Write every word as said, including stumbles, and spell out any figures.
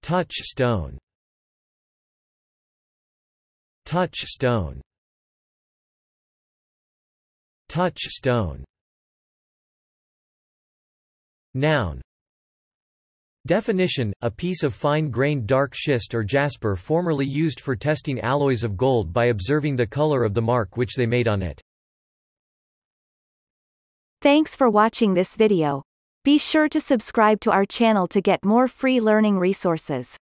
touchstone, touchstone, touchstone. Noun. Definition: a piece of fine-grained dark schist or jasper formerly used for testing alloys of gold by observing the color of the mark which they made on it. Thanks for watching this video. Be sure to subscribe to our channel to get more free learning resources.